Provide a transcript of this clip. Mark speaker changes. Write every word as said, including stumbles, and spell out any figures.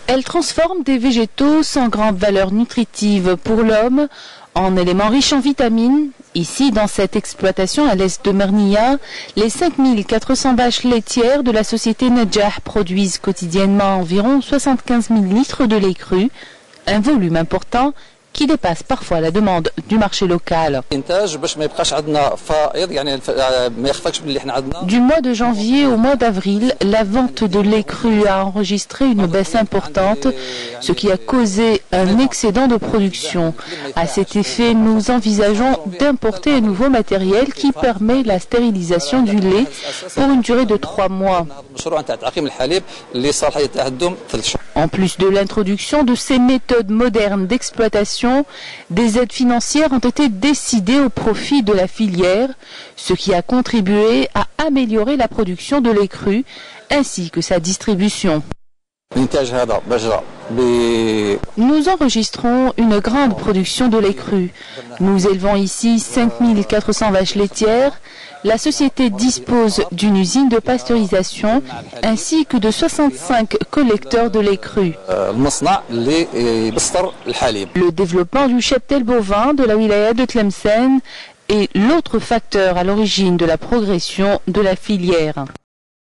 Speaker 1: Elle transforme des végétaux sans grande valeur nutritive pour l'homme en éléments riches en vitamines. Ici, dans cette exploitation à l'est de Mernia, les cinq mille quatre cents vaches laitières de la société Najah produisent quotidiennement environ soixante-quinze mille litres de lait cru, un volume important qui dépasse parfois la demande du marché local. Du mois de janvier au mois d'avril, la vente de lait cru a enregistré une baisse importante, ce qui a causé un excédent de production. À cet effet, nous envisageons d'importer un nouveau matériel qui permet la stérilisation du lait pour une durée de trois mois. En plus de l'introduction de ces méthodes modernes d'exploitation, des aides financières ont été décidées au profit de la filière, ce qui a contribué à améliorer la production de lait cru ainsi que sa distribution. Nous enregistrons une grande production de lait cru. Nous élevons ici cinq mille quatre cents vaches laitières. La société dispose d'une usine de pasteurisation ainsi que de soixante-cinq collecteurs de lait cru. Le développement du cheptel bovin de la wilaya de Tlemcen est l'autre facteur à l'origine de la progression de la filière.